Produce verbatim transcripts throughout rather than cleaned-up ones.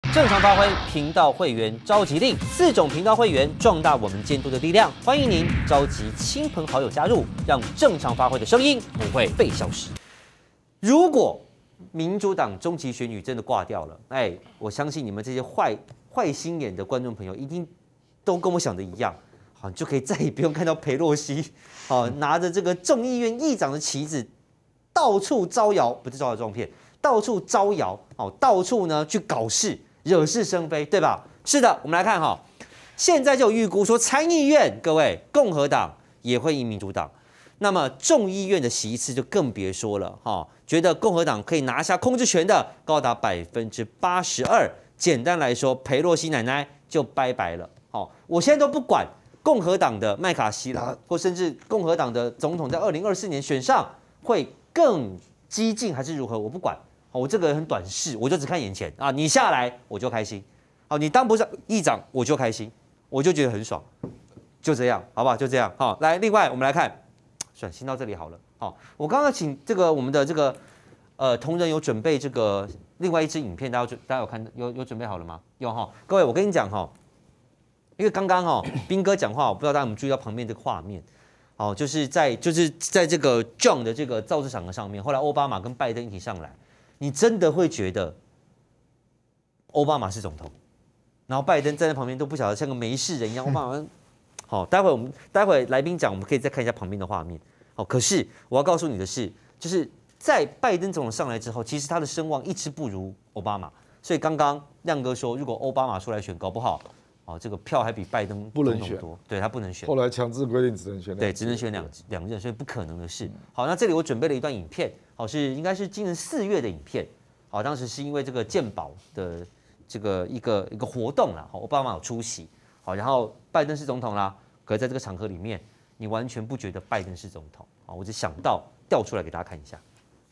正常发挥频道会员召集令，四种频道会员壮大我们监督的力量。欢迎您召集亲朋好友加入，让正常发挥的声音不会被消失。如果民主党中期选举真的挂掉了，哎，我相信你们这些坏坏心眼的观众朋友一定都跟我想的一样，好，你就可以再也不用看到裴洛西，好，拿着这个众议院议长的旗子，到处招摇，不是招摇撞骗，到处招摇，哦，到处呢去搞事。惹是生非，对吧？是的，我们来看哈，现在就有预估说参议院各位共和党也会赢民主党，那么众议院的席次就更别说了哈。觉得共和党可以拿下控制权的高达百分之八十二。简单来说，裴洛西奶奶就拜拜了。好，我现在都不管共和党的麦卡锡啦，或甚至共和党的总统在二零二四年选上会更激进还是如何，我不管。我这个人很短视，我就只看眼前啊！你下来我就开心，好，你当不上议长我就开心，我就觉得很爽，就这样，好不好？就这样，好，来，另外我们来看，算先到这里好了，好，我刚刚请这个我们的这个呃同仁有准备这个另外一支影片，大家大家有看有有准备好了吗？有哈，各位我跟你讲哈，因为刚刚哈彬哥讲话，我不知道大家有没有注意到旁边这个画面。哦，就是在就是在这个 John 的这个造势场合上面，后来奥巴马跟拜登一起上来。你真的会觉得奥巴马是总统，然后拜登站在旁边都不晓得像个没事人一样。奥巴马，好，待会我们待会来宾讲，我们可以再看一下旁边的画面。好，可是我要告诉你的是，就是在拜登总统上来之后，其实他的声望一直不如奥巴马。所以刚刚亮哥说，如果奥巴马出来选，搞不好，哦，这个票还比拜登不能选多，对他不能选。 后来强制规定只能选两， 对，只能选两两任，所以不可能的事。好，那这里我准备了一段影片。好，是应该是今年四月的影片。好，当时是因为这个健保的这个一个一个活动啦，好，奥巴马有出席。好，然后拜登是总统啦，可是在这个场合里面，你完全不觉得拜登是总统。好，我只想到调出来给大家看一下。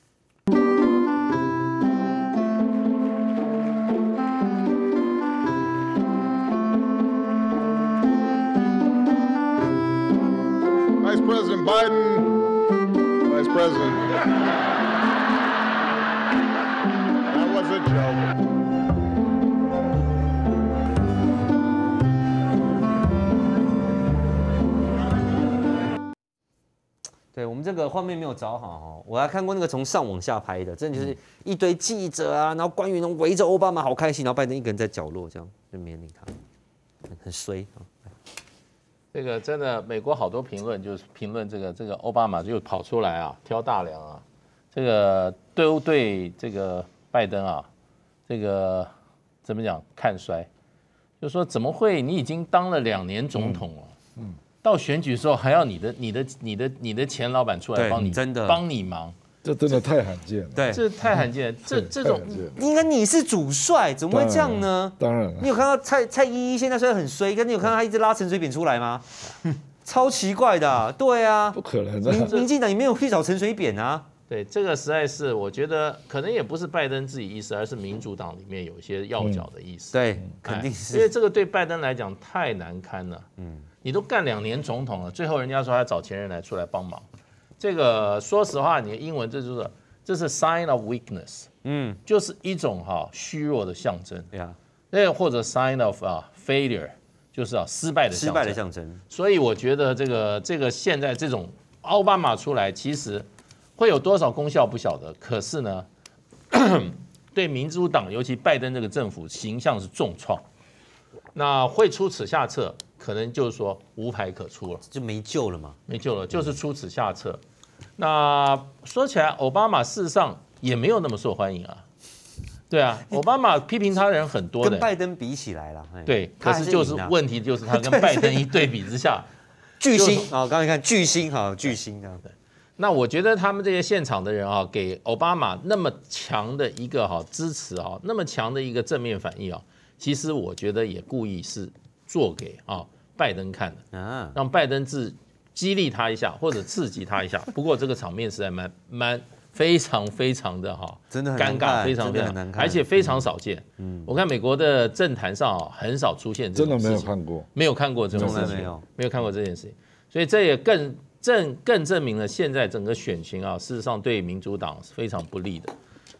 Vice President Biden, Vice President. That was a joke. 对，我们这个画面没有找好哈，我还看过那个从上往下拍的，真的就是一堆记者啊，然后官员都围着奥巴马好开心，然后拜登一个人在角落这样就没人理他，很很衰啊。 这个真的，美国好多评论就是评论这个这个奥巴马就跑出来啊，挑大梁啊，这个都对这个拜登啊，这个怎么讲看衰，就说怎么会你已经当了两年总统了，嗯，嗯到选举的时候还要你的你的你的你的前老板出来帮你真的帮你忙， 这真的太罕见了。 对， 这太罕见了，这这种应该你是主帅，怎么会这样呢？ 当然了， 你有看到蔡蔡依依现在虽然很衰，但你有看到他一直拉陈水扁出来吗？超奇怪的、啊，对啊， 不可能民的。 民进党也没有去找陈水扁啊。 对，这个实在是我觉得可能也不是拜登自己意思，而是民主党里面有一些要角的意思。 对，肯定是， 因为这个对拜登来讲太难堪了。嗯，你都干两年总统了，最后人家说他找前任来出来帮忙，这个说实话，你的英文这就是这是 sign of weakness， 嗯，就是一种哈、虚弱的象征。 对啊， 那或者 sign of 啊 failure， 就是啊失败的象征。 失败的象征。 所以我觉得这个这个现在这种奥巴马出来，其实会有多少功效不晓得，可是呢，对民主党尤其拜登这个政府形象是重创，那会出此下策，可能就是说无牌可出了， 就没救了嘛， 没救了，就是出此下策。那说起来，奥巴马事实上也没有那么受欢迎啊。对啊，奥巴马批评他的人很多的， 跟拜登比起来了， 对，可是就是问题就是他跟拜登一对比之下， 巨星啊，刚才看巨星哈，巨星这样的。 那我觉得他们这些现场的人啊，给奥巴马那么强的一个哈支持啊，那么强的一个正面反应啊，其实我觉得也故意是做给啊拜登看的，啊，让拜登自激励他一下或者刺激他一下。不过这个场面实在蛮蛮非常非常的哈， 真的很尴尬，非常非常难看，而且非常少见。嗯，我看美国的政坛上啊很少出现这种事情， 真的没有看过， 没有看过这种事情，没有没有看过这件事情，所以这也更。证更证明了现在整个选情啊，事实上对民主党是非常不利的。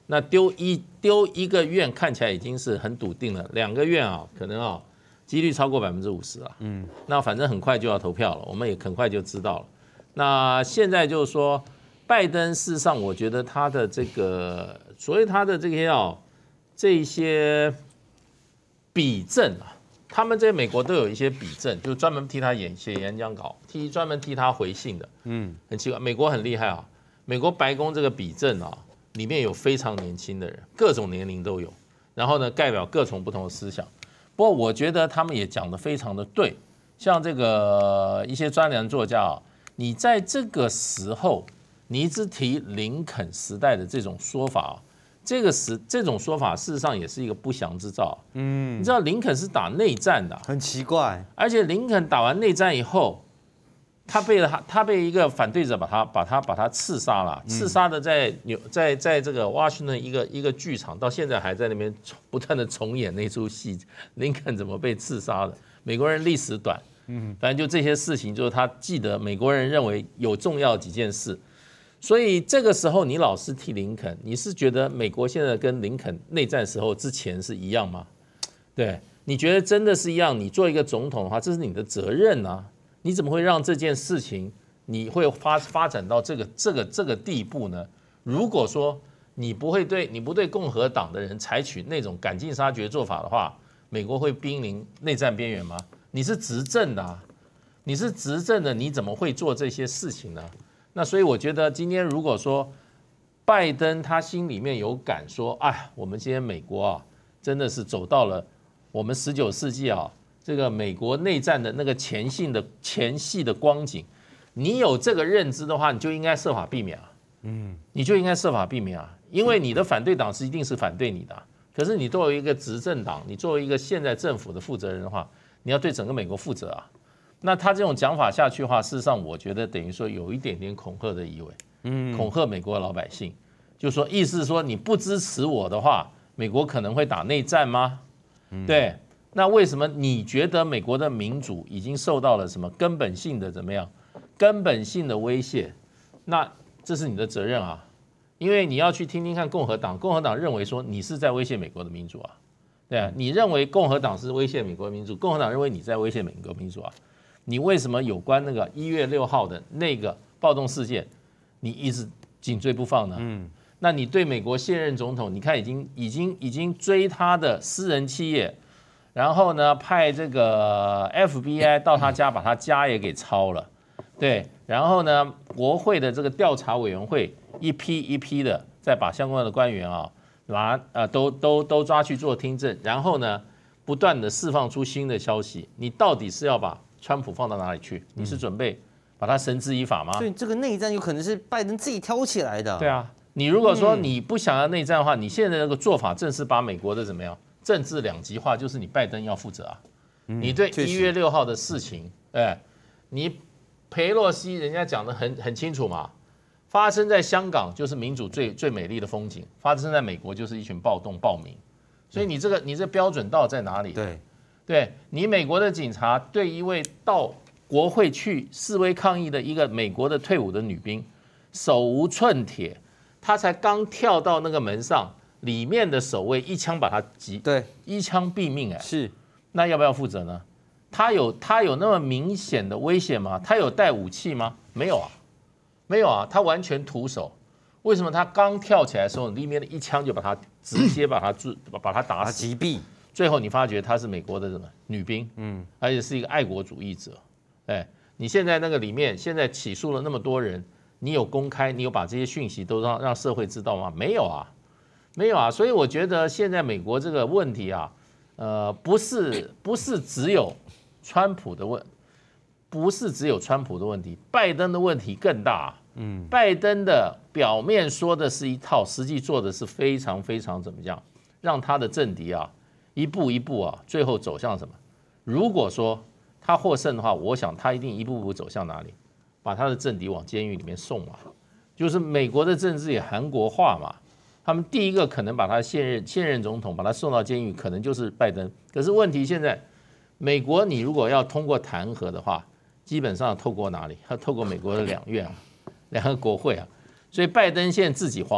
那丢一丢一个院看起来已经是很笃定了，两个院啊，可能啊几率超过百分之五十啊。嗯，那反正很快就要投票了，我们也很快就知道了。那现在就是说，拜登事实上，我觉得他的这个所谓他的这些啊这些比证啊，他们在美国都有一些比证，就专门替他演写演讲稿，替专门替他回信的。嗯，很奇怪，美国很厉害啊，美国白宫这个比证啊。里面有非常年轻的人，各种年龄都有，然后呢，代表各种不同的思想。不过我觉得他们也讲得非常的对，像这个一些专栏作家啊，你在这个时候，你一直提林肯时代的这种说法啊，这个时这种说法事实上也是一个不祥之兆。嗯，你知道林肯是打内战的， 很奇怪， 而且林肯打完内战以后。他被他他被一个反对者把他把他把他刺杀了，刺杀的在纽在在这个 Washington 一个一个剧场，到现在还在那边不断的重演那出戏。林肯怎么被刺杀的？美国人历史短，嗯，反正就这些事情，就是他记得美国人认为有重要几件事。所以这个时候你老是替林肯，你是觉得美国现在跟林肯内战时候之前是一样吗？对，你觉得真的是一样？你做一个总统的话，这是你的责任啊。你怎么会让这件事情你会发发展到这个这个这个地步呢？如果说你不会对你不对共和党的人采取那种赶尽杀绝做法的话，美国会濒临内战边缘吗？你是执政的啊，你是执政的，你怎么会做这些事情呢？那所以我觉得今天如果说拜登他心里面有感说，哎，我们今天美国啊，真的是走到了我们十九世纪啊。这个美国内战的那个前戏的前戏的光景，你有这个认知的话，你就应该设法避免啊，嗯，你就应该设法避免啊，因为你的反对党是一定是反对你的，可是你作为一个执政党，你作为一个现在政府的负责人的话，你要对整个美国负责啊。那他这种讲法下去的话，事实上我觉得等于说有一点点恐吓的意味，嗯，恐吓美国的老百姓，就说意思是说你不支持我的话，美国可能会打内战吗？嗯、对。那为什么你觉得美国的民主已经受到了什么根本性的怎么样？根本性的威胁？那这是你的责任啊，因为你要去听听看共和党，共和党认为说你是在威胁美国的民主啊，对啊，你认为共和党是威胁美国的民主，共和党认为你在威胁美国民主啊，你为什么有关那个一月六号的那个暴动事件，你一直紧追不放呢？嗯，那你对美国现任总统，你看已经已经已经追他的私人企业。然后呢，派这个 F B I 到他家，把他家也给抄了，对。然后呢，国会的这个调查委员会一批一批的再把相关的官员啊拿啊都都都抓去做听证，然后呢，不断的释放出新的消息。你到底是要把川普放到哪里去？你是准备把他绳之以法吗？ 所以这个内战有可能是拜登自己挑起来的。 对啊，你如果说你不想要内战的话，你现在这个做法正是把美国的怎么样？政治两极化就是你拜登要负责啊，你对一月六号的事情，哎，你裴洛西人家讲的很很清楚嘛，发生在香港就是民主最最美丽的风景，发生在美国就是一群暴动暴民，所以你这个你这标准到底在哪里？ 对， 对你美国的警察对一位到国会去示威抗议的一个美国的退伍的女兵手无寸铁，她才刚跳到那个门上。里面的守卫一枪把他击， 对， 一枪毙命，哎， 是， 那要不要负责呢？他有他有那么明显的危险吗？他有带武器吗？没有啊，没有啊，他完全徒手。为什么他刚跳起来的时候，里面的一枪就把他直接把他把把他打死击毙？ 最后你发觉他是美国的什么女兵，嗯，而且是一个爱国主义者，哎，你现在那个里面现在起诉了那么多人，你有公开，你有把这些讯息都让让社会知道吗？没有啊。没有啊，所以我觉得现在美国这个问题啊，呃，不是不是只有川普的问，不是只有川普的问题，拜登的问题更大。嗯，拜登的表面说的是一套，实际做的是非常非常怎么样，让他的政敌啊一步一步啊，最后走向什么？如果说他获胜的话，我想他一定一步步走向哪里？把他的政敌往监狱里面送嘛，就是美国的政治也韩国化嘛。他们第一个可能把他现任现任总统把他送到监狱，可能就是拜登。可是问题现在，美国你如果要通过弹劾的话，基本上透过哪里？要透过美国的两院啊，两个国会啊。所以拜登现在自己慌了，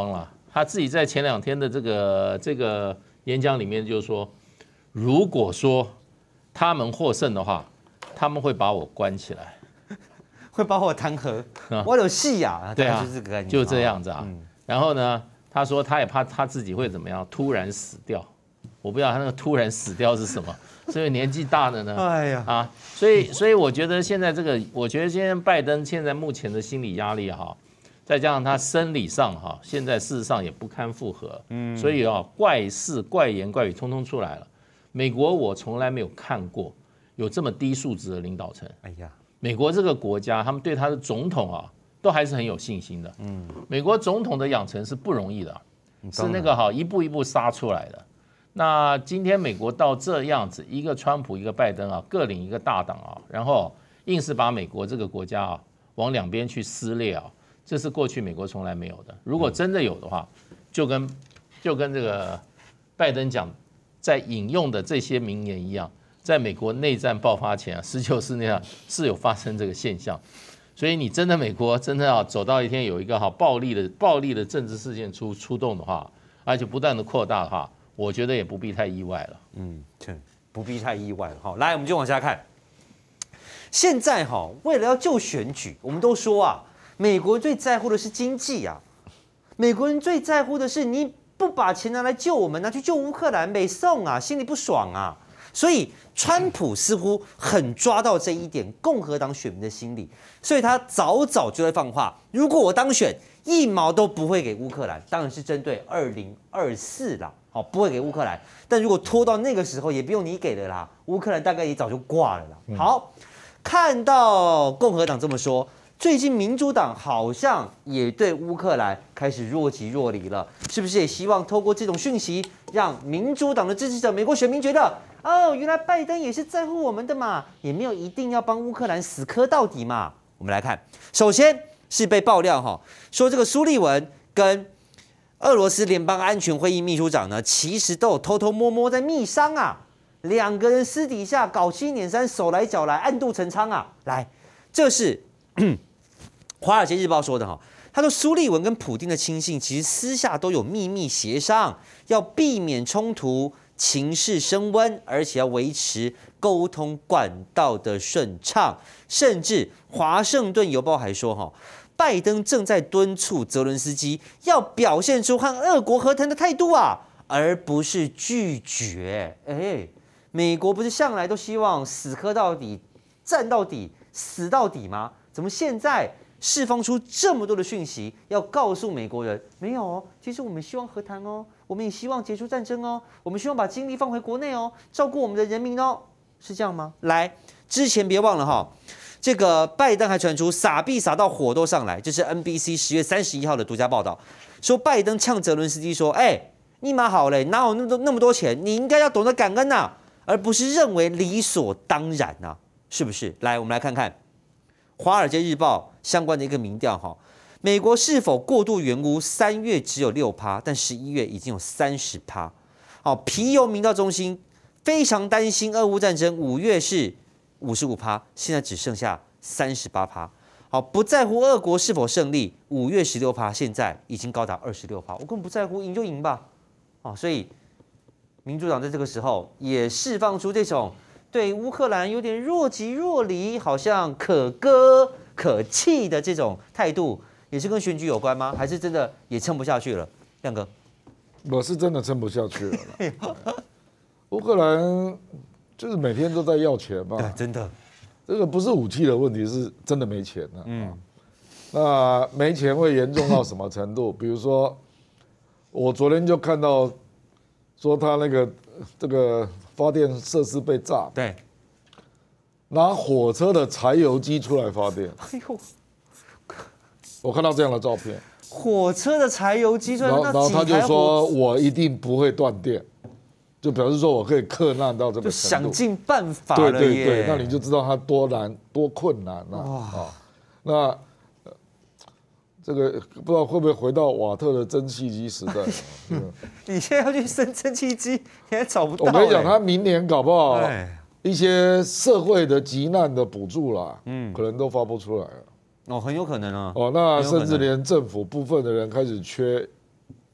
他自己在前两天的这个这个演讲里面就说，如果说他们获胜的话，他们会把我关起来， 会把我弹劾，我有戏呀， 对啊， 就是这个概念， 就这样子啊。然后呢，他说他也怕他自己会怎么样，突然死掉。我不知道他那个突然死掉是什么，所以年纪大了呢，哎呀啊，所以所以我觉得现在这个，我觉得现在拜登现在目前的心理压力哈，再加上他生理上哈，现在事实上也不堪负荷，嗯，所以啊，怪事、怪言、怪语通通出来了。美国我从来没有看过有这么低素质的领导层，哎呀，美国这个国家，他们对他的总统啊，都还是很有信心的，嗯，美国总统的养成是不容易的，是那个哈一步一步杀出来的。那今天美国到这样子，一个川普一个拜登啊，各领一个大党啊，然后硬是把美国这个国家啊往两边去撕裂啊，这是过去美国从来没有的。如果真的有的话，就跟就跟这个拜登讲在引用的这些名言一样，在美国内战爆发前啊，十九世纪啊是有发生这个现象。所以你真的美国真的要走到一天有一个好暴力的暴力的政治事件出出动的话，而且不断的扩大的话，我觉得也不必太意外了。 嗯，对，不必太意外了。好，来，我们就往下看。现在哈，为了要救选举，我们都说啊，美国最在乎的是经济啊，美国人最在乎的是你不把钱拿来救我们，拿去救乌克兰，美送啊，心里不爽啊。所以，川普似乎很抓到这一点共和党选民的心理，所以他早早就在放话：如果我当选，一毛都不会给乌克兰。当然是针对二零二四啦。好，不会给乌克兰，但如果拖到那个时候，也不用你给了啦，乌克兰大概也早就挂了啦。好，看到共和党这么说，最近民主党好像也对乌克兰开始若即若离了，是不是也希望透过这种讯息，让民主党的支持者、美国选民觉得，哦，原来拜登也是在乎我们的嘛，也没有一定要帮乌克兰死磕到底嘛。我们来看，首先是被爆料哈，说这个苏利文跟俄罗斯联邦安全会议秘书长呢，其实都有偷偷摸摸在密商啊，两个人私底下搞七捻三，手来脚来，暗度陈仓啊。来，这是《华尔街日报》说的哈，他说苏利文跟普丁的亲信其实私下都有秘密协商，要避免冲突，情势升温，而且要维持沟通管道的顺畅，甚至《华盛顿邮报》还说哈。拜登正在敦促泽伦斯基要表现出和俄国和谈的态度啊，而不是拒绝。哎，美国不是向来都希望死磕到底、战到底、死到底吗？怎么现在释放出这么多的讯息，要告诉美国人，没有哦，其实我们希望和谈哦，我们也希望结束战争哦，我们希望把精力放回国内哦，照顾我们的人民哦，是这样吗？来，之前别忘了哈。这个拜登还传出撒币撒到火都上来，这是 N B C 十月三十一号的独家报道，说拜登呛泽伦斯基说：“哎、欸，你妈好嘞，哪有那么多那么多钱？你应该要懂得感恩呐、啊，而不是认为理所当然呐、啊，是不是？”来，我们来看看《华尔街日报》相关的一个民调哈，美国是否过度援乌？三月只有六趴，但十一月已经有三十趴。好，皮尤民调中心非常担心俄乌战争，五月是五十五趴，现在只剩下三十八趴。好，不在乎俄国是否胜利，五月十六趴，现在已经高达二十六趴。我根本不在乎，赢就赢吧。哦，所以民主党在这个时候也释放出这种对乌克兰有点若即若离，好像可歌可泣的这种态度，也是跟选举有关吗？还是真的也撑不下去了？亮哥， 我是真的撑不下去了啦。乌克兰。就是每天都在要钱嘛， 对，真的， 这个不是武器的问题，是真的没钱了。嗯，那没钱会严重到什么程度？比如说，我昨天就看到说他那个这个发电设施被炸， 对， 拿火车的柴油机出来发电。哎呦，我看到这样的照片， 火车的柴油机出来， 然后然后他就说我一定不会断电。就表示说我可以克难到这个程度，就想尽办法了耶。 对对对，那你就知道它多难多困难了啊！那、呃、这个不知道会不会回到瓦特的蒸汽机时代？ 你现在要去生蒸汽机，你还找不到、欸。 我跟你讲，他明年搞不好一些社会的急难的补助啦，嗯，可能都发不出来了。 哦，很有可能啊。 哦，那甚至连政府部分的人开始缺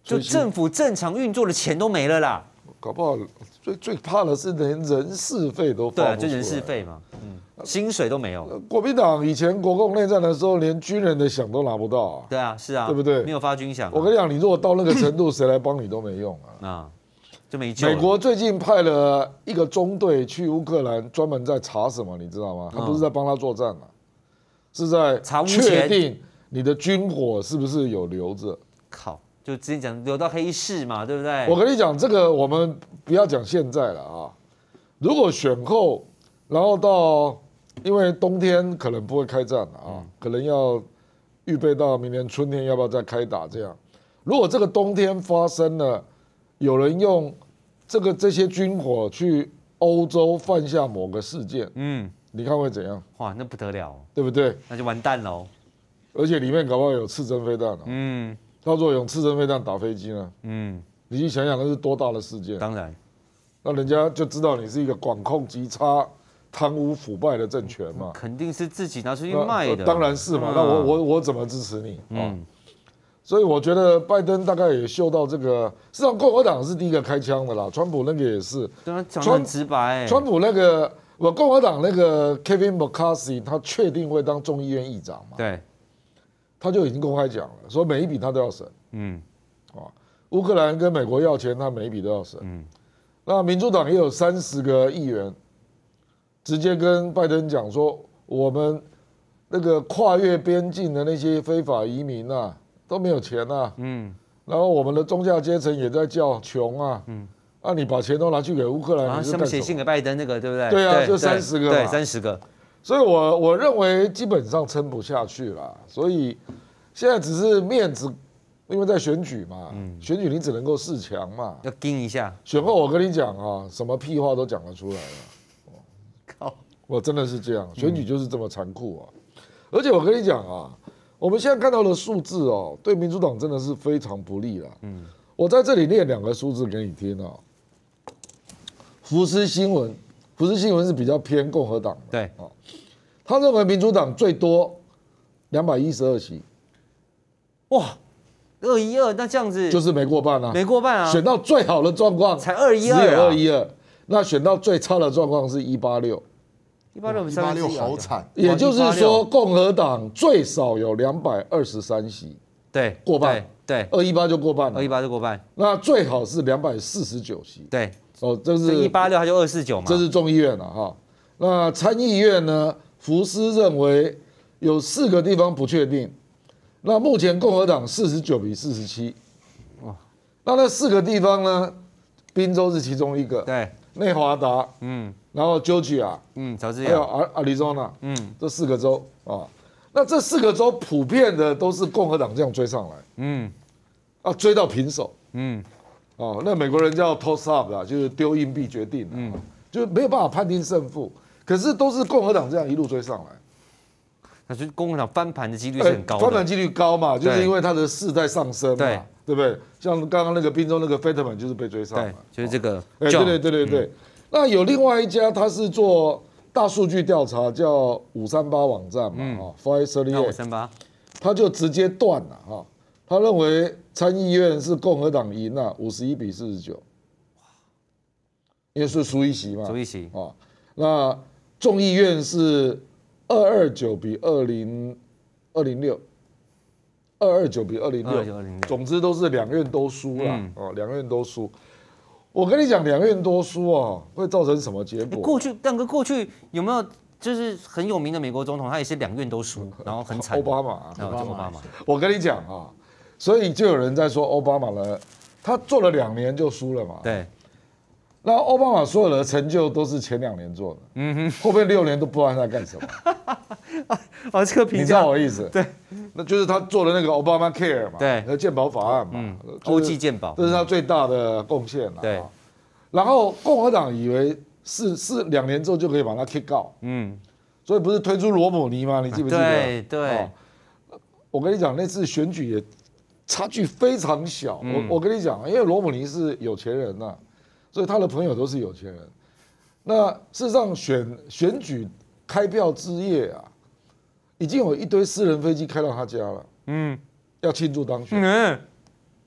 就政府正常运作的钱都没了啦。 搞不好最最怕的是连人事费都发不出来。 对啊，就人事费嘛，嗯，薪水都没有。 国民党以前国共内战的时候，连军人的饷都拿不到啊。 对啊，是啊， 对不对？ 没有发军饷、啊。 我跟你讲，你如果到那个程度，谁来帮你都没用啊。 啊，就没救了。 美国最近派了一个中队去乌克兰，专门在查什么，你知道吗？他不是在帮他作战啊，是在确定你的军火是不是有留着。 靠！就之前讲流到黑市嘛，对不对？ 我跟你讲，这个我们不要讲现在了啊。如果选后，然后到，因为冬天可能不会开战了啊，嗯、可能要预备到明年春天要不要再开打这样。如果这个冬天发生了，有人用这个这些军火去欧洲犯下某个事件，嗯，你看会怎样？ 哇，那不得了， 对不对？ 那就完蛋喽。 而且里面搞不好有刺针飞弹哦，嗯。到时候用刺针飞弹打飞机呢？嗯，你去想想那是多大的事件？ 当然， 那人家就知道你是一个管控极差、贪污腐败的政权嘛。 肯定是自己拿出去卖的。 当然是嘛。嗯、那我我我怎么支持你？嗯、哦，所以我觉得拜登大概也嗅到这个，事实上共和党是第一个开枪的啦，川普那个也是。 对啊，讲得很直白、欸。 川普那个，我共和党那个 Kevin McCarthy， 他确定会当众议院议长嘛？ 对。 他就已经公开讲了，说每一笔他都要审。嗯，啊，乌克兰跟美国要钱，他每一笔都要审。嗯，那民主党也有三十个议员，直接跟拜登讲说，我们那个跨越边境的那些非法移民啊，都没有钱啊。嗯，然后我们的中下阶层也在叫穷啊。嗯，啊，你把钱都拿去给乌克兰， 啊，上面写信给拜登那个，对不对？ 对啊，就三十个。 对，三十个。 所以我我认为基本上撑不下去了，所以现在只是面子，因为在选举嘛，嗯、选举你只能够示强嘛， 要盯一下。 选后我跟你讲啊，什么屁话都讲得出来了。 靠， 我真的是这样，选举就是这么残酷啊！嗯、而且我跟你讲啊，我们现在看到的数字哦，对民主党真的是非常不利了。嗯，我在这里念两个数字给你听啊。福斯新闻，福斯新闻是比较偏共和党的， 对啊。他认为民主党最多两百一十二席， 哇，二一二，那这样子就是没过半啊， 没过半啊。 选到最好的状况才二一二， 只有二一二。那选到最差的状况是一八六， 一八六， 一八六好惨。 也就是说，共和党最少有两百二十三席， 对， 过半， 对， 二一八就过半了， 二一八就过半。 那最好是两百四十九席， 对， 哦，这是一八六，他就二四九嘛， 这是众议院了哈。那参议院呢？福斯认为有四个地方不确定，那目前共和党四十九比四十七，哇，那那四个地方呢？宾州是其中一个， 对， 内华达，嗯，然后 Georgia， 嗯，乔治亚， 还有阿阿里州纳，嗯，这四个州啊，那这四个州普遍的都是共和党这样追上来，嗯，啊，追到平手，嗯，哦，那美国人叫 toss up 啦，就是丢硬币决定，嗯，就没有办法判定胜负。可是都是共和党这样一路追上来， 那就共和党翻盘的几率是很高的， 翻盘几率高嘛，就是因为他的势在上升嘛， 对， 对不对？像刚刚那个宾州那个 Fetterman 就是被追上嘛， 就是这个， 哎，对对对对对。那有另外一家，他是做大数据调查，叫五三八网站嘛，啊 ，Five Thirty Eight， 五三八，他就直接断了哈，他认为参议院是共和党赢了，五十一比四十九，因为是输一席嘛， 输一席啊，那。众议院是二二九比二零二零六，二二九比二零六，总之都是两院都输了、嗯、哦，两院都输。我跟你讲，两院都输啊，会造成什么结果？ 过去，蛋哥，过去有没有就是很有名的美国总统，他也是两院都输，然后很惨。 奥巴马， 奥巴马。 我跟你讲啊，所以就有人在说奥巴马呢，他做了两年就输了嘛。 对。 那奥巴马所有的成就都是前两年做的，嗯哼，后面六年都不知道他在干什么。 哦，这个评价， 你知道我的意思？ 对， 那就是他做的那个 Obama Care 嘛， 对， 和健保法案嘛，嗯， 欧记健保， 这是他最大的贡献了。 对， 然后共和党以为是是两年之后就可以把他 kick out，嗯，所以不是推出罗姆尼吗？你记不记得？ 对对、哦， 我跟你讲，那次选举也差距非常小。嗯、我我跟你讲，因为罗姆尼是有钱人呐、啊。所以他的朋友都是有钱人。那事实上选选举开票之夜啊，已经有一堆私人飞机开到他家了。嗯，要庆祝当选。嗯，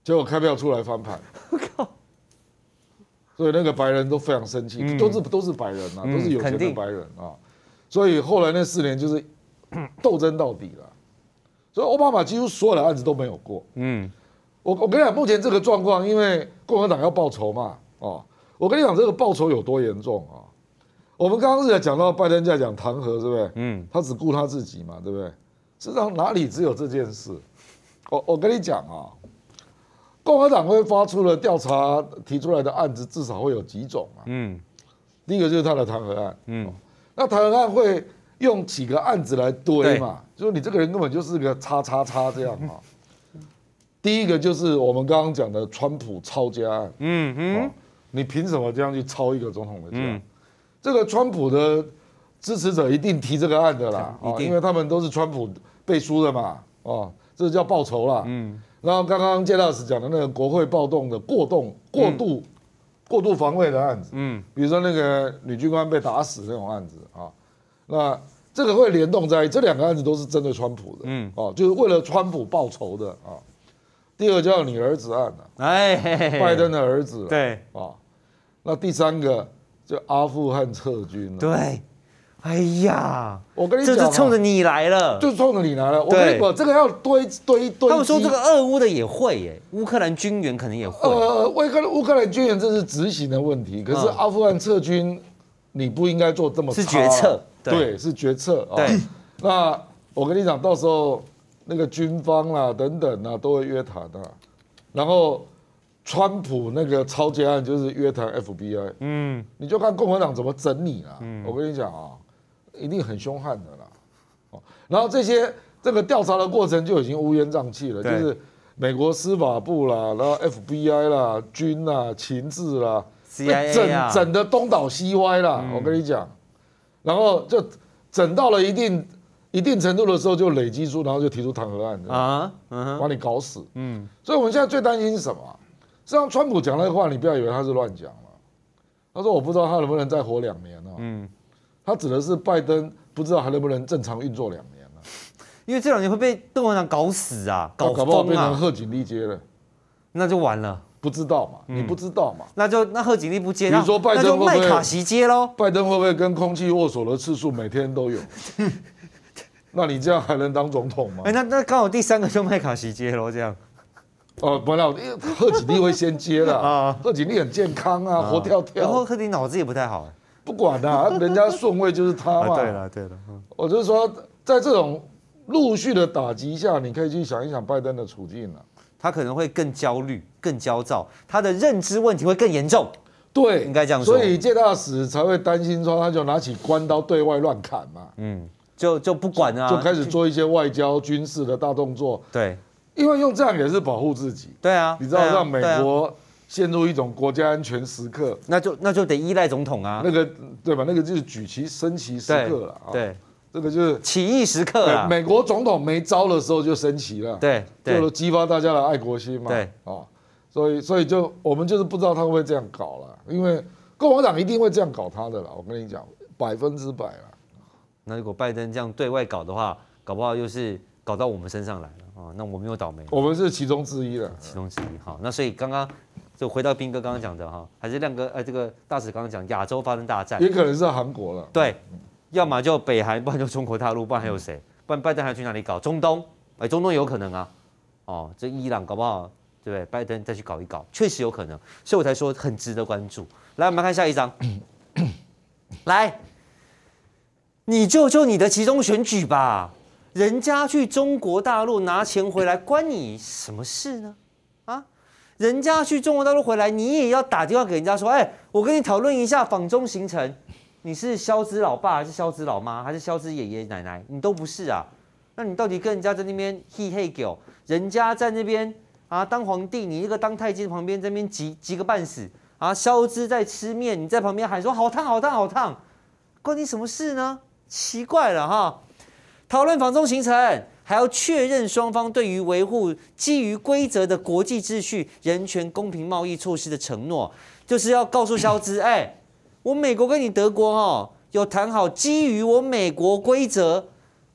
结果开票出来翻盘。我靠！所以那个白人都非常生气，嗯、都是都是白人啊，嗯、都是有钱的白人啊。所以后来那四年就是斗争到底了。所以奥巴马几乎所有的案子都没有过。嗯，我我跟你讲，目前这个状况，因为共和党要报仇嘛，哦，我跟你讲这个报仇有多严重啊？我们刚刚是在讲到拜登在讲弹劾，对不对？嗯，他只顾他自己嘛，对不对？事实上哪里只有这件事？我我跟你讲啊，共和党会发出了调查提出来的案子，至少会有几种啊。嗯，第一个就是他的弹劾案。嗯，哦、那弹劾案会用几个案子来堆嘛？就是你这个人根本就是个叉叉叉这样啊。第一个就是我们刚刚讲的川普抄家案。嗯嗯、哦，你凭什么这样去抄一个总统的家？嗯、这个川普的支持者一定提这个案的啦，哦，因为他们都是川普背书的嘛，哦，这叫报仇啦。嗯，然后刚刚介老师讲的那个国会暴动的过动、过度、嗯、过度防卫的案子，嗯，比如说那个女军官被打死那种案子啊，那这个会联动在这两个案子都是针对川普的，嗯，哦，就是为了川普报仇的啊。第二叫你儿子案啊，哎，拜登的儿子， 对， 啊，那第三个就阿富汗撤军了， 对。哎呀， 我跟你讲， 这是冲着你来了， 就冲着你来了。我跟你讲，这个要堆堆堆。 他们说这个俄乌的也会耶，乌克兰军援可能也会。 呃，乌克乌克兰军援这是执行的问题，可是阿富汗撤军，你不应该做这么差。 是决策， 对，是决策。对，那我跟你讲，到时候那个军方啦等等啊都会约谈的，然后川普那个抄家案就是约谈 F B I， 嗯，你就看共和党怎么整你啦。嗯、我跟你讲啊。一定很凶悍的啦，哦，然后这些这个调查的过程就已经乌烟瘴气了，就是美国司法部啦，然后 F B I 啦、军啦、情治啦， C I A 整整的东倒西歪啦，嗯、我跟你讲，然后就整到了一定一定程度的时候，就累积出，然后就提出弹劾案啊，嗯、把你搞死。嗯，所以我们现在最担心是什么？实际上，川普讲那个话，你不要以为他是乱讲了。他说：“我不知道他能不能再活两年啊。”嗯。他指的是拜登不知道还能不能正常运作两年了， 因为这两年会被共和党搞死啊，搞疯啊， 搞不好变成贺锦丽接了， 那就完了。 不知道嘛，嗯、你不知道嘛， 那就那贺锦丽不接， 比如说拜登会不会麦卡锡接喽？ 拜登会不会跟空气握手的次数每天都有？那你这样还能当总统吗？ 哎、欸，那那刚好第三个就麦卡锡接喽，这样。 哦，本来贺锦丽会先接了啊，贺锦丽很健康啊，活跳跳。 然后贺锦丽脑子也不太好。 不管啦、啊，人家顺位就是他嘛。 啊、对了，对了，嗯、 我就是说，在这种陆续的打击下，你可以去想一想拜登的处境了、啊。 他可能会更焦虑、更焦躁，他的认知问题会更严重。 对， 应该这样说。 所以介大使才会担心说，他就拿起关刀对外乱砍嘛。 嗯，就就不管啊， 就开始做一些外交、军事的大动作。 对， 因为用这样也是保护自己。 对啊， 你知道让美国陷入一种国家安全时刻， 那就那就得依赖总统啊， 那个对吧？那个就是举旗升旗时刻了啊。 对， 这个就是起义时刻啊。 美国总统没招的时候就升旗了， 对， 就激发大家的爱国心嘛。 对， 哦，所以所以就我们就是不知道他会不会这样搞了，因为共和党一定会这样搞他的啦。我跟你讲，百分之百啦。 那如果拜登这样对外搞的话，搞不好又是搞到我们身上来了啊，那我们又倒霉。 我们是其中之一了， 其中之一。好，那所以刚刚。就回到斌哥刚刚讲的哈，还是亮哥呃，这个大使刚刚讲亚洲发生大战， 也可能是韩国了。 对，要么就北韩，不然就中国大陆，不然还有谁？不然拜登还去哪里搞？中东？哎，中东有可能啊。哦，这伊朗搞不好，对不对？拜登再去搞一搞，确实有可能，所以我才说很值得关注。来，我们看下一张。来，你救救你的其中选举吧，人家去中国大陆拿钱回来，关你什么事呢？啊？人家去中国大陆回来，你也要打电话给人家说，哎，我跟你讨论一下访中行程，你是萧之老爸还是萧之老妈还是萧之爷爷奶奶？你都不是啊，那你到底跟人家在那边嘿嘿狗，人家在那边啊当皇帝，你一个当太监旁边在那边急急个半死啊，萧之在吃面，你在旁边喊说好烫好烫好烫，关你什么事呢？奇怪了哈，讨论访中行程。还要确认双方对于维护基于规则的国际秩序、人权、公平贸易措施的承诺，就是要告诉萧之，哎，我美国跟你德国哦有谈好基于我美国规则、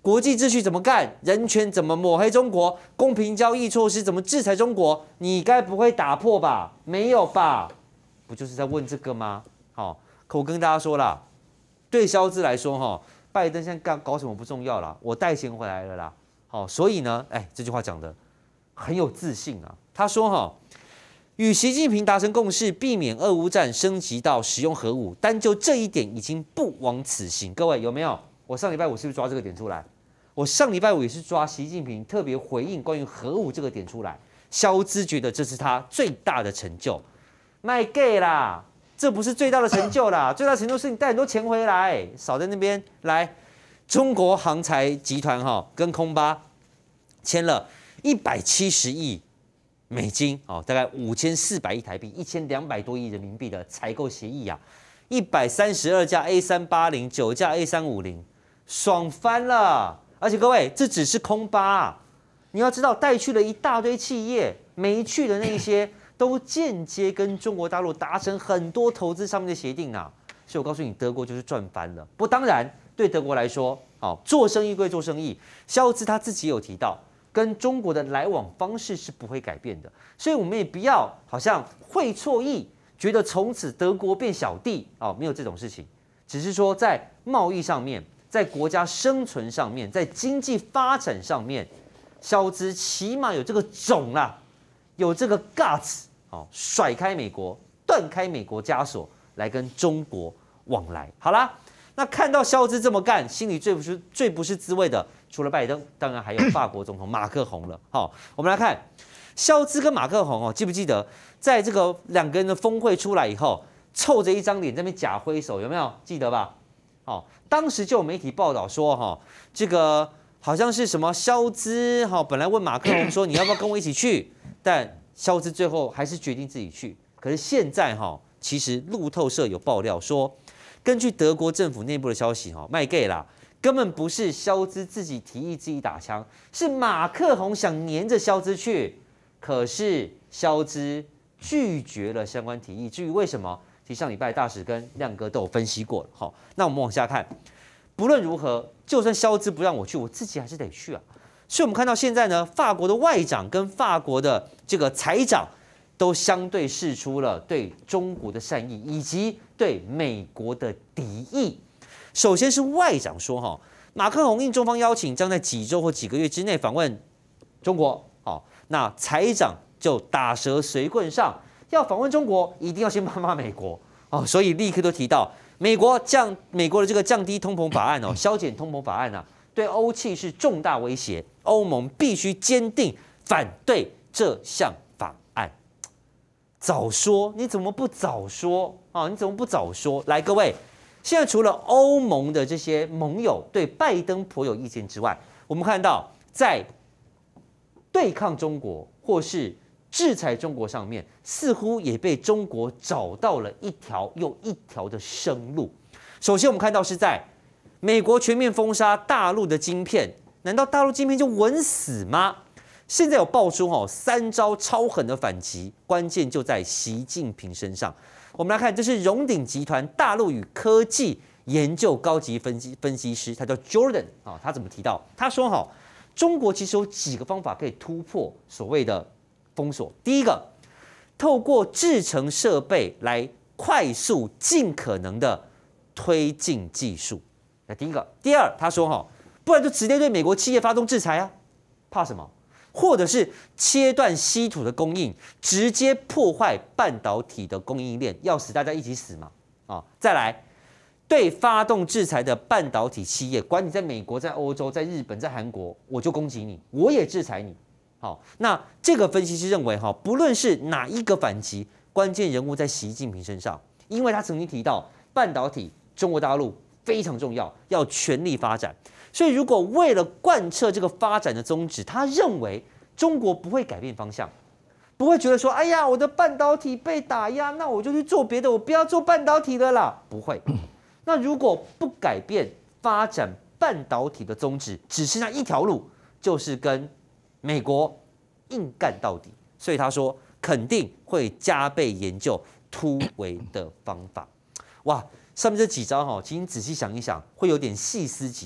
国际秩序怎么干，人权怎么抹黑中国，公平交易措施怎么制裁中国，你该不会打破吧？没有吧？不就是在问这个吗？好、哦，可我跟大家说啦，对肖兹来说，哈，拜登现在干搞什么不重要啦，我带钱回来了啦。好、哦，所以呢，哎，这句话讲的很有自信啊。他说，哈。与习近平达成共识，避免俄乌战升级到使用核武，单就这一点已经不枉此行。各位有没有？我上礼拜五是不是抓这个点出来？我上礼拜五也是抓习近平特别回应关于核武这个点出来。肖兹觉得这是他最大的成就，卖 gay 啦，这不是最大的成就啦，最大的成就是你带很多钱回来，少在那边来。中国航材集团哈跟空巴签了一百七十亿。美金哦，大概五千四百亿台币，一千两百多亿人民币的采购协议啊，一百三十二架 A 三八零，九架 A 三五零，爽翻了！而且各位，这只是空巴、啊，你要知道带去了一大堆企业，没去的那一些都间接跟中国大陆达成很多投资上面的协定啊。所以我告诉你，德国就是赚翻了。不，当然对德国来说，哦，做生意归做生意，肖兹他自己有提到。跟中国的来往方式是不会改变的，所以我们也不要好像会错意，觉得从此德国变小弟哦，没有这种事情，只是说在贸易上面，在国家生存上面，在经济发展上面，肖兹起码有这个种啦，有这个 guts 哦，甩开美国，断开美国枷锁，来跟中国往来。好啦，那看到肖兹这么干，心里最不是最不是滋味的。除了拜登，当然还有法国总统马克宏了。好，我们来看肖兹跟马克宏哦，记不记得在这个两个人的峰会出来以后，臭着一张脸在那边假挥手，有没有记得吧？好，当时就有媒体报道说，哈，这个好像是什么肖兹哈，本来问马克宏说你要不要跟我一起去，但肖兹最后还是决定自己去。可是现在哈，其实路透社有爆料说，根据德国政府内部的消息哈，卖 gay 啦。根本不是肖兹自己提议自己打枪，是马克宏想黏着肖兹去，可是肖兹拒绝了相关提议。至于为什么，其实上礼拜大使跟亮哥都有分析过了。好，那我们往下看，不论如何，就算肖兹不让我去，我自己还是得去啊。所以我们看到现在呢，法国的外长跟法国的这个财长都相对释出了对中国的善意，以及对美国的敌意。首先是外长说，哈，马克宏应中方邀请，将在几周或几个月之内访问中国。好，那财长就打蛇随棍上，要访问中国，一定要先骂骂美国哦，所以立刻都提到美国降美国的这个降低通膨法案哦，削减通膨法案啊，对欧气是重大威胁，欧盟必须坚定反对这项法案。早说，你怎么不早说啊？你怎么不早说？来，各位。现在除了欧盟的这些盟友对拜登颇有意见之外，我们看到在对抗中国或是制裁中国上面，似乎也被中国找到了一条又一条的生路。首先，我们看到是在美国全面封杀大陆的晶片，难道大陆晶片就稳死吗？现在有爆出哦三招超狠的反击，关键就在习近平身上。我们来看，这是荣鼎集团大陆与科技研究高级分析分析师，他叫 Jordan 啊，他怎么提到？他说哈，中国其实有几个方法可以突破所谓的封锁。第一个，透过制程设备来快速尽可能的推进技术。那第一个，第二，他说哈，不然就直接对美国企业发动制裁啊，怕什么？或者是切断稀土的供应，直接破坏半导体的供应链，要死大家一起死嘛！啊，再来，对发动制裁的半导体企业，管你在美国、在欧洲、在日本、在韩国，我就攻击你，我也制裁你。好，那这个分析师认为，哈，不论是哪一个反击，关键人物在习近平身上，因为他曾经提到半导体，中国大陆非常重要，要全力发展。所以，如果为了贯彻这个发展的宗旨，他认为中国不会改变方向，不会觉得说，哎呀，我的半导体被打压，那我就去做别的，我不要做半导体了啦，不会。那如果不改变发展半导体的宗旨，只是那一条路，就是跟美国硬干到底。所以他说，肯定会加倍研究突围的方法。哇！上面这几招哈，其实你仔细想一想，会有点细思极恐。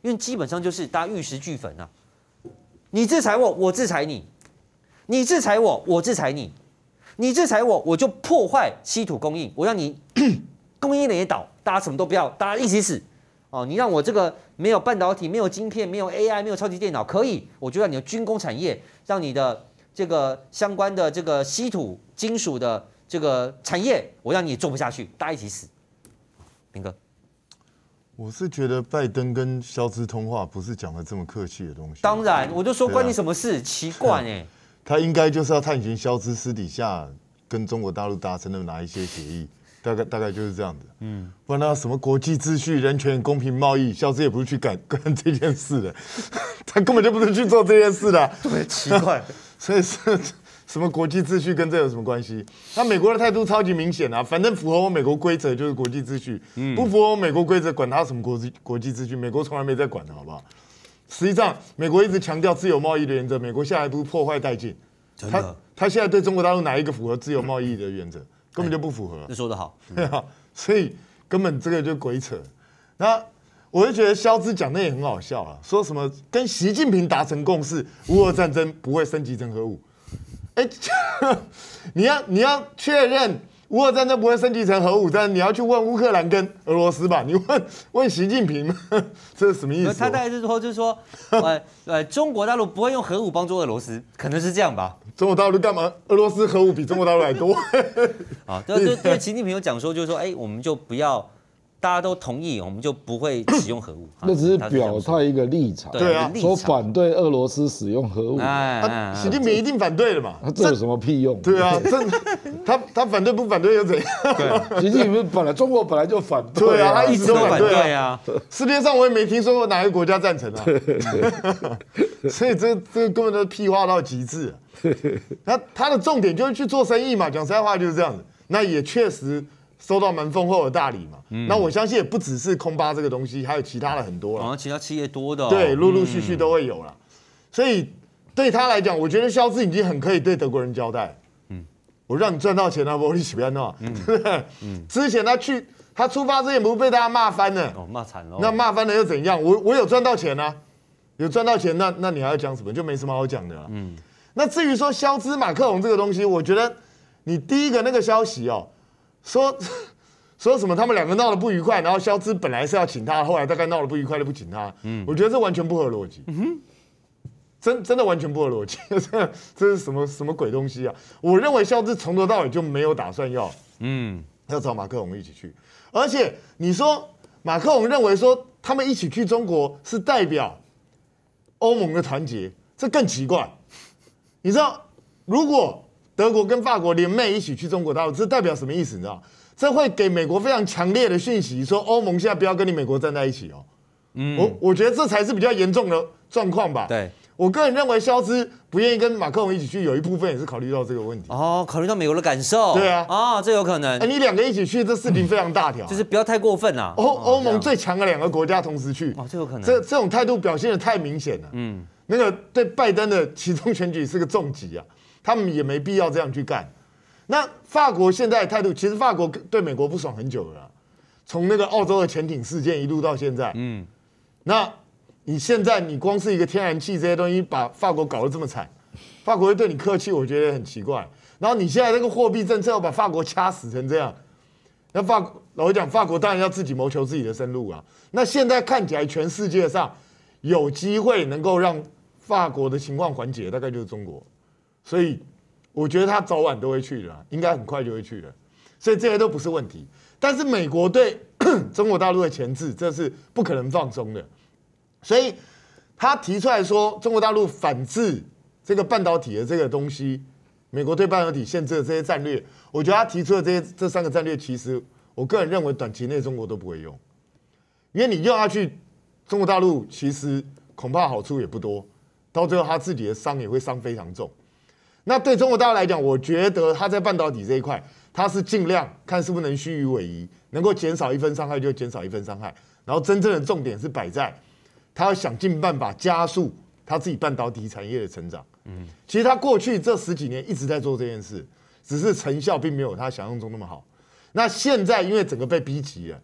因为基本上就是大家玉石俱焚啊。你制裁我，我制裁你；你制裁我，我制裁你；你制裁我，我就破坏稀土供应，我让你供应链也倒，大家什么都不要，大家一起死。哦，你让我这个没有半导体、没有晶片、没有 A I、没有超级电脑可以，我就让你的军工产业，让你的这个相关的这个稀土金属的这个产业，我让你也做不下去，大家一起死。明哥。 我是觉得拜登跟肖兹通话不是讲的这么客气的东西。 当然，我就说关你什么事？奇怪哎、欸， 他应该就是要探寻肖兹私底下跟中国大陆达成的哪一些协议，大概大概就是这样的。嗯，不然他什么国际秩序、人权、公平贸易，肖兹也不是去干干这件事的，他根本就不是去做这件事的。 对，奇怪， 所以是。什么国际秩序跟这有什么关系？那美国的态度超级明显啊，反正符合我美国规则就是国际秩序，不符合我美国规则，管他什么国际国际秩序，美国从来没在管的，好不好？实际上，美国一直强调自由贸易的原则，美国下一步破坏殆尽。他他现在对中国大陆哪一个符合自由贸易的原则？根本就不符合。 这说得好， 对啊，所以根本这个就鬼扯。那我就觉得肖兹讲的也很好笑啊，说什么跟习近平达成共识，乌俄战争不会升级成核武。哎，你要你要确认乌俄战争不会升级成核武战，你要去问乌克兰跟俄罗斯吧？你问问习近平，这是什么意思？ 他大概是说，就是说，呃呃，中国大陆不会用核武帮助俄罗斯，可能是这样吧？ 中国大陆干嘛？俄罗斯核武比中国大陆还多。 啊，对对对，习近平有讲说，就是说，哎，我们就不要。大家都同意，我们就不会使用核武。 那只是表态一个立场， 对啊， 说反对俄罗斯使用核武。 哎，习近平一定反对的嘛？ 这有什么屁用？ 对啊，这他他反对不反对又怎样？ 对，习近平本来中国本来就反对， 对啊，他一直都反对啊。 世界上我也没听说过哪个国家赞成啊。所以这这根本都屁话到极致。那他的重点就是去做生意嘛，讲实在话就是这样子。那也确实。收到蛮丰厚的大礼嘛，嗯、那我相信也不只是空巴这个东西，还有其他的很多了。 好像其他企业多的、哦， 对，陆陆续续都会有了。嗯、所以对他来讲，我觉得肖兹已经很可以对德国人交代。嗯，我让你赚到钱了、啊，我你起不要闹，对不对？嗯，之前他去他出发之前不是被大家骂翻了？ 哦，骂惨了。 那骂翻了又怎样？我我有赚到钱啊，有赚到钱，那那你还要讲什么？就没什么好讲的、啊。嗯，那至于说肖兹马克龙这个东西，我觉得你第一个那个消息哦。说说什么？他们两个闹得不愉快，然后肖兹本来是要请他，后来大概闹得不愉快就不请他。嗯，我觉得这完全不合逻辑。嗯哼，真真的完全不合逻辑。这这是什么什么鬼东西啊？我认为肖兹从头到尾就没有打算要，嗯，要找马克龙一起去。而且你说马克龙认为说他们一起去中国是代表欧盟的团结，这更奇怪。你知道，如果德国跟法国联袂一起去中国大陆，这代表什么意思？你知道？这会给美国非常强烈的讯息，说欧盟现在不要跟你美国站在一起哦。嗯，我我觉得这才是比较严重的状况吧。 对， 我个人认为肖兹不愿意跟马克龙一起去，有一部分也是考虑到这个问题。 哦，考虑到美国的感受。 对啊， 啊，这有可能。 哎，你两个一起去，这事情非常大条、啊， 就是不要太过分啊。 欧欧盟最强的两个国家同时去， 哦，这有可能。 这这种态度表现得太明显了。嗯，那个对拜登的其中选举是个重击啊。他们也没必要这样去干。那法国现在的态度，其实法国对美国不爽很久了啦，从那个澳洲的潜艇事件一路到现在。嗯，那你现在你光是一个天然气这些东西，把法国搞得这么惨，法国会对你客气，我觉得很奇怪。然后你现在这个货币政策要把法国掐死成这样，那法老实讲，法国当然要自己谋求自己的生路啊。那现在看起来，全世界上有机会能够让法国的情况缓解，大概就是中国。所以我觉得他早晚都会去的，应该很快就会去的，所以这些都不是问题。但是美国对中国大陆的钳制，这是不可能放松的。所以他提出来说，中国大陆反制这个半导体的这个东西，美国对半导体限制的这些战略，我觉得他提出的这些这三个战略，其实我个人认为短期内中国都不会用，因为你用下去，中国大陆其实恐怕好处也不多，到最后他自己的伤也会伤非常重。那对中国大陆来讲，我觉得他在半导体这一块，他是尽量看是不是能虚与委蛇，能够减少一分伤害就减少一分伤害。然后真正的重点是摆在，他要想尽办法加速他自己半导体产业的成长。嗯，其实他过去这十几年一直在做这件事，只是成效并没有他想象中那么好。那现在因为整个被逼急了，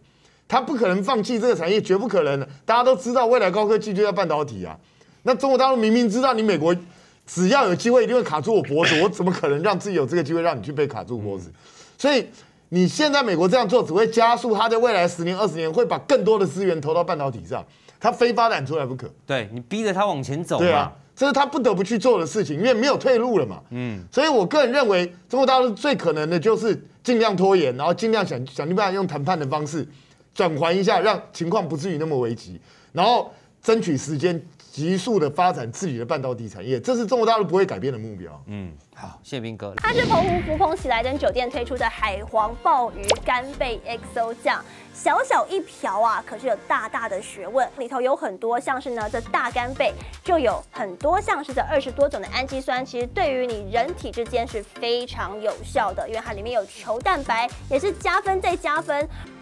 他不可能放弃这个产业，绝不可能的。大家都知道，未来高科技就要半导体啊。那中国大陆明明知道你美国只要有机会一定会卡住我脖子，我怎么可能让自己有这个机会让你去被卡住脖子？所以你现在美国这样做，只会加速它在未来十年、二十年会把更多的资源投到半导体上，它非发展出来不可。 对你逼着他往前走嘛。 对啊，这是他不得不去做的事情，因为没有退路了嘛。嗯，所以我个人认为，中国大陆最可能的就是尽量拖延，然后尽量想想尽办法用谈判的方式转换一下，让情况不至于那么危急，然后争取时间，急速的发展自己的半导体产业，这是中国大陆不会改变的目标。 嗯，好，谢谢斌哥。 它是澎湖福朋喜来登酒店推出的海皇鲍鱼干贝 X O 酱，小小一瓢啊，可是有大大的学问，里头有很多像是呢这大干贝就有很多像是这二十多种的氨基酸，其实对于你人体之间是非常有效的，因为它里面有球蛋白，也是加分再加分。